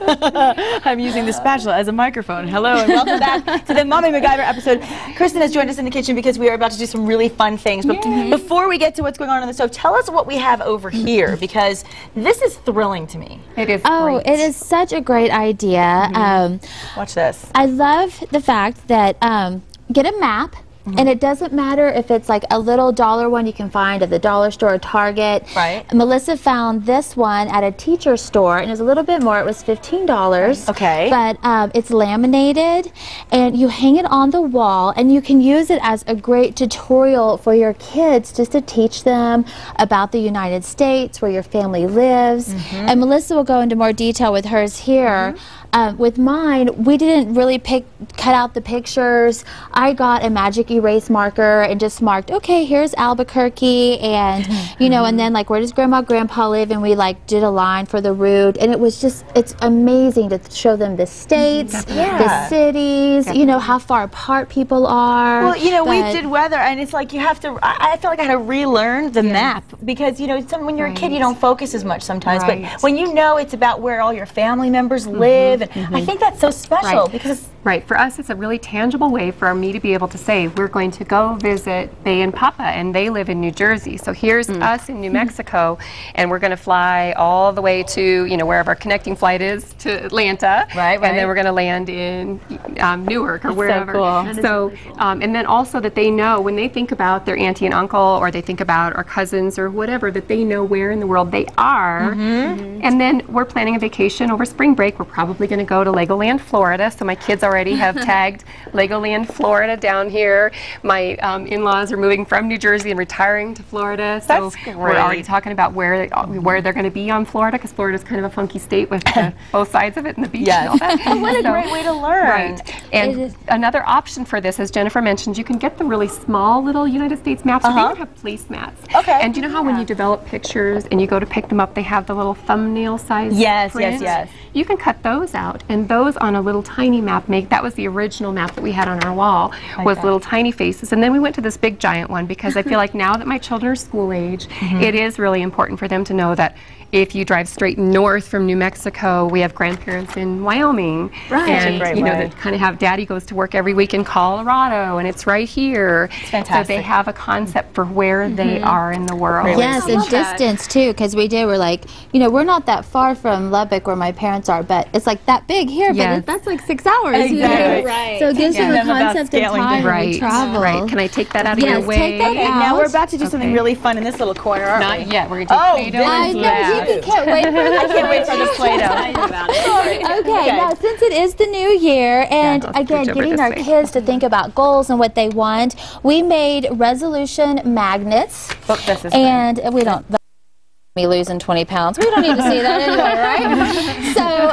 I'm using the spatula as a microphone. Hello and welcome back to the Mommy MacGyver episode. Kristen has joined us in the kitchen because we are about to do some really fun things. But before we get to what's going on the stove, tell us what we have over here, because this is thrilling to me. It is Oh, great. it is such a great idea. Watch this. I love the fact that get a map. And it doesn't matter if it's like a little dollar one you can find at the dollar store or Target. Right. Melissa found this one at a teacher store, and it was a little bit more. It was $15. Okay. But it's laminated, and you hang it on the wall, and you can use it as a great tutorial for your kids, just to teach them about the United States, where your family lives. And Melissa will go into more detail with hers here. With mine, we didn't really cut out the pictures. I got a magic erase marker and just marked, okay, here's Albuquerque, and you know, and then like, where does Grandma, Grandpa live? And we like did a line for the route, and it was just, it's amazing to show them the states, the cities, you know, how far apart people are. Well, you know, we did weather, and it's like you have to, I feel like I had to relearn the map, because, you know, when you're a kid, you don't focus as much sometimes, but when you know it's about where all your family members live, and I think that's so special, because for us, it's a really tangible way for me to be able to say, we're going to go visit Bay and Papa, and they live in New Jersey. So here's us in New Mexico, and we're going to fly all the way to, you know, wherever our connecting flight is to Atlanta. And then we're going to land in Newark or wherever. So cool. And then also that they know, when they think about their auntie and uncle, or they think about our cousins or whatever, that they know where in the world they are. And then we're planning a vacation over spring break. We're probably going to go to Legoland, Florida. So my kids already have tagged Legoland, Florida down here. My in-laws are moving from New Jersey and retiring to Florida. So we're already talking about where they're going to be on Florida, because Florida's kind of a funky state with both sides of it and the beach and all that. What a great way to learn. And another option for this, as Jennifer mentioned, you can get the really small little United States maps. They even have placemats. And do you know how when you develop pictures and you go to pick them up, they have the little thumbnail size prints? You can cut those out, and those on a little tiny map that was the original map that we had on our wall, was little tiny faces. And then we went to this big giant one, because I feel like now that my children are school age, it is really important for them to know that if you drive straight north from New Mexico, we have grandparents in Wyoming. And you know, that kind of have daddy goes to work every week in Colorado, and it's right here. So they have a concept for where they are in the world. Yes, and distance too, because we're like, you know, we're not that far from Lubbock where my parents are, but it's like that big here, but that's like 6 hours. You know? So it gives them a concept of time when we travel. Can I take that out of your way? Take that out. Now we're about to do something really fun in this little corner, aren't we? Not yet. We're going to take Play-Doh and You can't wait for I can't wait for the Play-Doh. Okay, now since it is the new year, and again, getting our kids to think about goals and what they want, we made resolution magnets. And we don't... me losing 20 pounds. We don't need to see that anyway, right?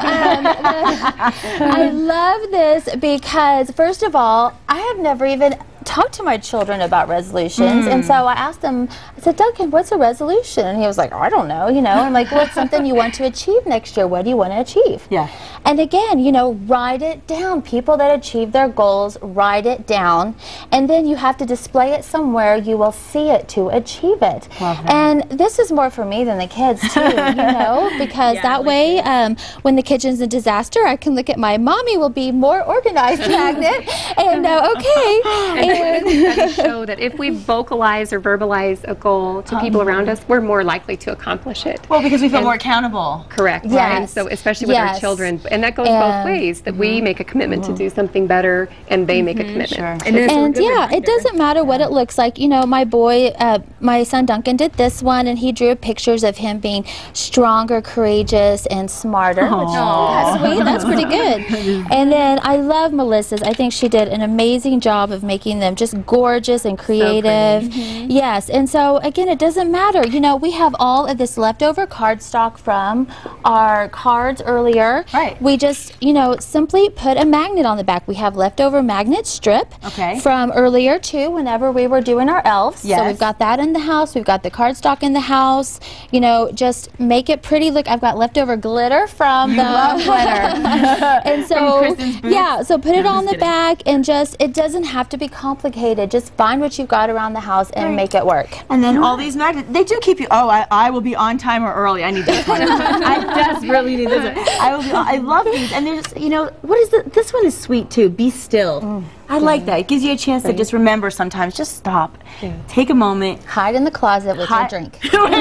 So I love this because, first of all, I have never even talked to my children about resolutions, and so I asked him, I said, Duncan, what's a resolution? And he was like, I don't know, you know. And I'm like, well, it's something you want to achieve next year. What do you want to achieve? And again, you know, write it down. People that achieve their goals, write it down, and then you have to display it somewhere. You will see it to achieve it. And this is more for me than the kids too, you know, because that way, when the kitchen's a disaster, I can look at my mommy will be more organized magnet and okay. And studies show that if we vocalize or verbalize a goal to people around us, we're more likely to accomplish it. Well, because we feel more accountable. Correct. And so especially with our children. And that goes both ways, that we make a commitment to do something better, and they make a commitment. And yeah, it doesn't matter what it looks like. You know, my boy, my son Duncan did this one, and he drew pictures of him being stronger, courageous, and smarter. That's sweet. That's pretty good. And then I love Melissa's. I think she did an amazing job of making them just gorgeous and creative. Yes, and so again, it doesn't matter. You know, we have all of this leftover cardstock from our cards earlier. We just, you know, simply put a magnet on the back. We have leftover magnet strip from earlier too, whenever we were doing our elves. So we've got that in the house. We've got the cardstock in the house. You know, just make it pretty. Look, I've got leftover glitter from the and so yeah, so put it on the back, and just, it doesn't have to be complicated. complicated. Just find what you've got around the house and make it work. And then all these magnets, they do keep you, I will be on time or early. I need this one. I desperately need this one. I love these. And there's, you know, what is this one is sweet too. Be still. I like that. It gives you a chance to just remember sometimes. Just stop. Take a moment. Hide in the closet with your drink.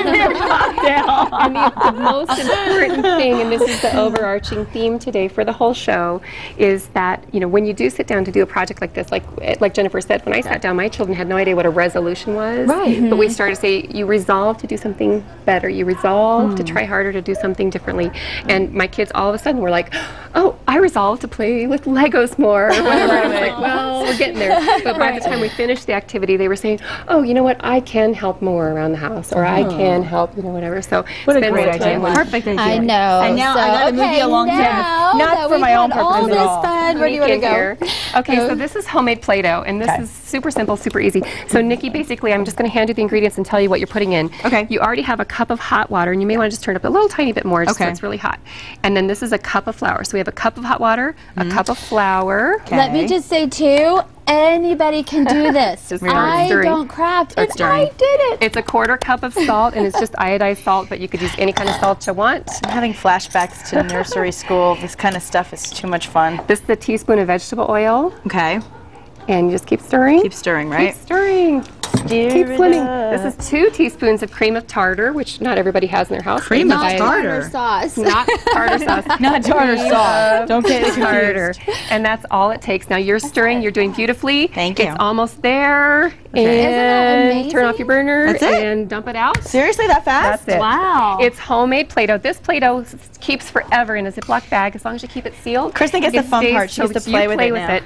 And the most important thing, and this is the overarching theme today for the whole show, is that, you know, when you do sit down to do a project like this, like Jennifer said, when I sat down, my children had no idea what a resolution was. Right. But we started to say, you resolve to do something better. You resolve to try harder to do something differently. And my kids all of a sudden were like, oh, I resolved to play with Legos more. Or whatever. I was like, well, we're getting there. But by the time we finished the activity, they were saying, oh, you know what, I can help more around the house, or I can help, you know, whatever. So what a great idea. Perfect idea. I know. And now I got to move you along not for my own purpose at all. Fun, where do you want to go? Here. Okay, so this is homemade Play-Doh, and this is super simple, super easy. So Nikki, basically, I'm just going to hand you the ingredients and tell you what you're putting in. Okay. You already have a cup of hot water, and you may want to just turn it up a little tiny bit more, just so it's really hot. And then this is a cup of flour. So we have a cup of hot water, a cup of flour. Let me just say too, anybody can do this. I don't craft, and I did it. It's a 1/4 cup of salt, and it's just iodized salt, but you could use any kind of salt you want. I'm having flashbacks to nursery school. This kind of stuff is too much fun. This is a teaspoon of vegetable oil. Okay. And you just keep stirring. Keep stirring, right? Keep stirring. Keep swimming. This is 2 teaspoons of cream of tartar, which not everybody has in their house. Cream of tartar sauce. Not tartar sauce. Not tartar sauce. Don't get it tartar. And that's all it takes. Now you're stirring. You're doing beautifully. Thank you. It's almost there. Okay. And turn off your burner. That's it? And dump it out. Seriously, that fast? That's it. Wow. It's homemade Play-Doh. This Play-Doh keeps forever in a Ziploc bag as long as you keep it sealed. Kristen gets the fun part. She has to play with it now.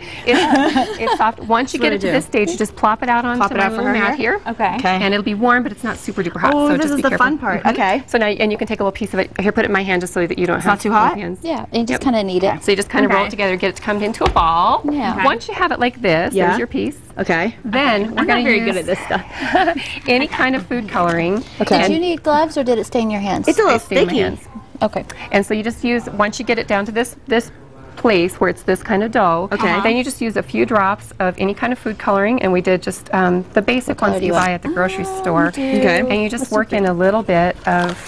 It's soft. Once you get it to this stage, you just plop it out onto my little mat here. Okay. And it'll be warm, but it's not super duper hot. Oh, so this just is be the careful. fun part. Okay. So now, and you can take a little piece of it. Here, put it in my hand just so that you don't have not too hot? hands. Yeah, and you just kind of knead it. So you just kind of roll it together and get it to come into a ball. Yeah. Once you have it like this, there's your piece. Okay. Then we're going to use good at this stuff. any kind of food coloring. Okay. Did you need gloves or did it stain your hands? It's a little sticky. Okay. And so you just use, once you get it down to this place where it's this kind of dough, then you just use a few drops of any kind of food coloring, and we did just the basic ones that you buy at the grocery store. Okay. And you just work in a little bit of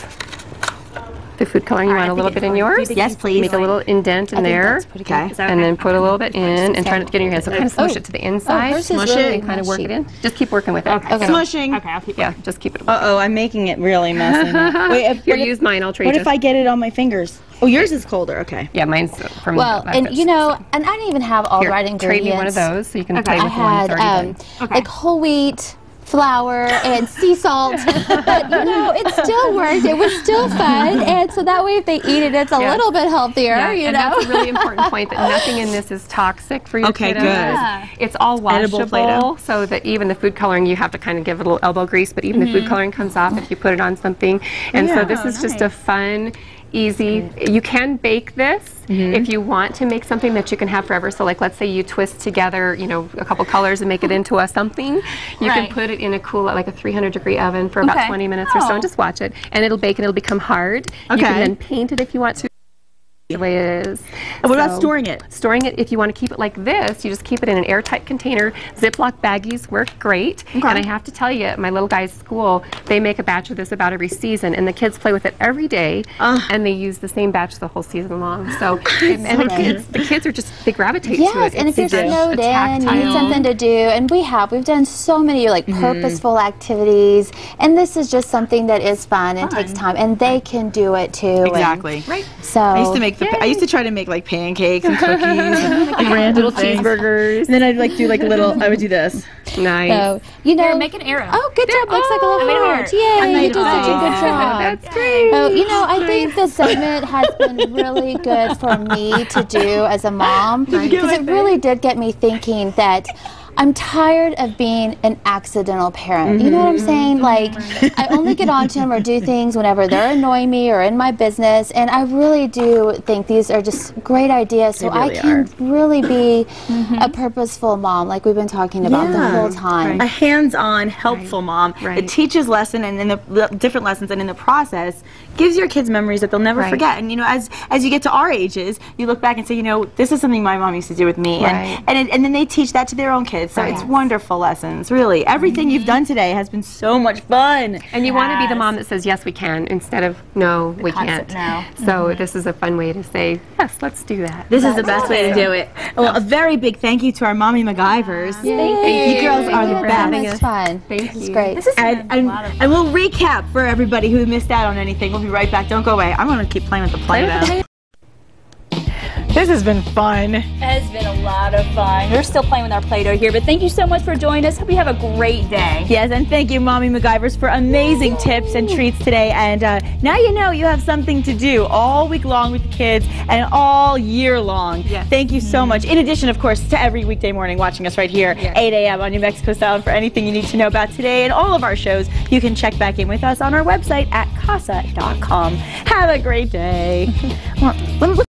the food coloring. You want a little bit in yours? Yes, please. Make a little indent in there. Okay. And then put a little bit in and try not to get in your hands. So kind of smush it to the inside. Smush it. And kind of work it in. Just keep working with it. Okay. Smushing. Okay, I'll keep working. Just keep it. Uh-oh, I'm making it really messy. Wait, Here, use mine. I'll trade you. What if I get it on my fingers? Oh, yours is colder. Okay. Yeah, mine's from and you know, and I didn't even have all the right ingredients. Trade me one of those so you can play with the one that's already done. Like whole wheat, flour, and sea salt. But you know, it still worked. It was still fun, and so that way, if they eat it, it's a little bit healthier. You know, that's a really important point. That nothing in this is toxic for your kiddos. Good. Yeah. It's all washable, so that even the food coloring, you have to kind of give it a little elbow grease, but even the food coloring comes off if you put it on something. And so this is just a fun, easy. You can bake this if you want to make something that you can have forever. So like, let's say you twist together, you know, a couple colors and make it into a something. You can put it in a cool, like a 300-degree oven for about 20 minutes or so, and just watch it. And it'll bake and it'll become hard. You can then paint it if you want to. The way it is. And what about storing it? Storing it, if you want to keep it like this, you just keep it in an airtight container. Ziploc baggies work great. And I have to tell you, at my little guy's school, they make a batch of this about every season, and the kids play with it every day, and they use the same batch the whole season long. So, the kids are just, they gravitate to it. Yes, and if you're snowed in, you need something to do, and we've done so many like purposeful activities, and this is just something that is fun and takes time, and they can do it too. Exactly. Right. So I used to make I used to try to make like pancakes and cookies and like random little cheeseburgers. And then I'd like do like little, I would do this. Nice. So, you know, make an arrow. Oh, good job. Looks like a little heart. Yay, you did such a good job. That's great. So, you know, I think this segment has been really good for me to do as a mom, because it really did get me thinking that I'm tired of being an accidental parent. You know what I'm saying? Like, I only get onto them or do things whenever they're annoying me or in my business, and I really do think these are just great ideas so I can really be a purposeful mom like we've been talking about the whole time. A hands-on, helpful mom that teaches lesson and in the different lessons, and in the process gives your kids memories that they'll never forget. And you know, as you get to our ages, you look back and say, you know, this is something my mom used to do with me, and then they teach that to their own kids. it. So it's wonderful lessons, really. Everything you've done today has been so much fun. And you want to be the mom that says, yes, we can, instead of, no, we can't. No. So this is a fun way to say, yes, let's do that. This is the best way to do it. Well, a very big thank you to our Mommy MacGyvers. Thank You girls are the best. It was fun. Thank you. It's great. And we'll recap for everybody who missed out on anything. We'll be right back. Don't go away. I'm going to keep playing with the Play-Doh. This has been fun. It has been a lot of fun. We're still playing with our Play-Doh here, but thank you so much for joining us. Hope you have a great day. Yes, and thank you, Mommy MacGyvers, for amazing tips and treats today. And now you know you have something to do all week long with the kids and all year long. Yes. Thank you so much. In addition, of course, to every weekday morning watching us right here, 8 a.m. on New Mexico Sound for anything you need to know about today and all of our shows. You can check back in with us on our website at casa.com. Have a great day. Well,